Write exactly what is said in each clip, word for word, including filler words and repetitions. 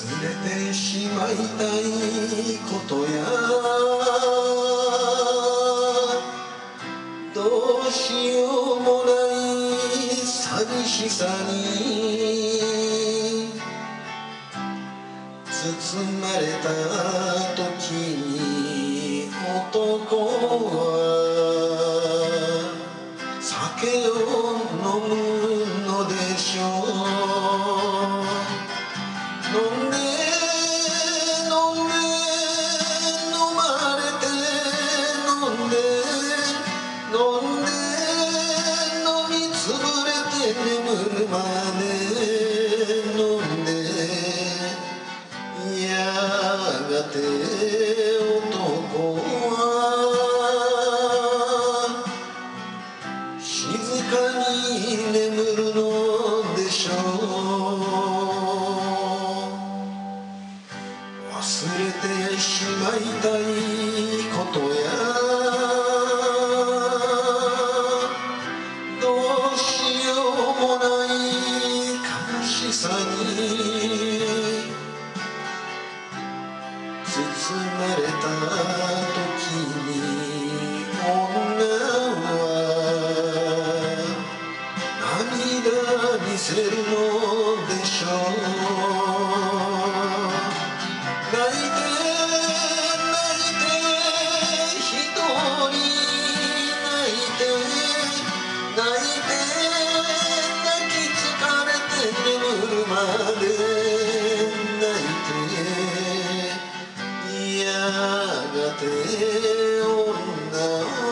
忘れてしまいたいことやどうしようもない寂しさに包まれた時に男は酒を飲むのでしょう。飲んで飲んで飲まれて飲んで飲んで飲みつぶれて眠るまで飲んでやがて男は静かに眠るのでしょう。忘れてしまいたいことやどうしようもない悲しさに包まれた時に女は涙見せるのでしょう。泣いて泣いて一人泣いて泣いて泣き疲れて眠るまで泣いてやがて女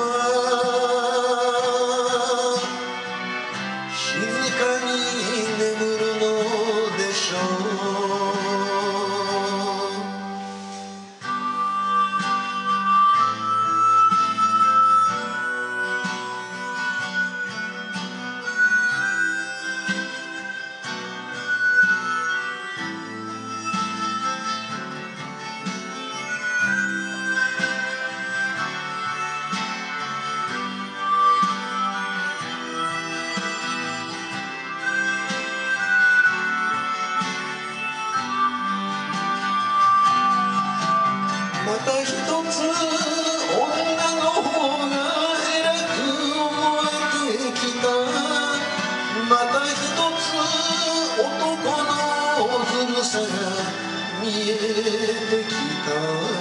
は静かに眠るのでしょう。また一つ女の方が偉く思えてきた。また一つ男のずるさが見えてきた。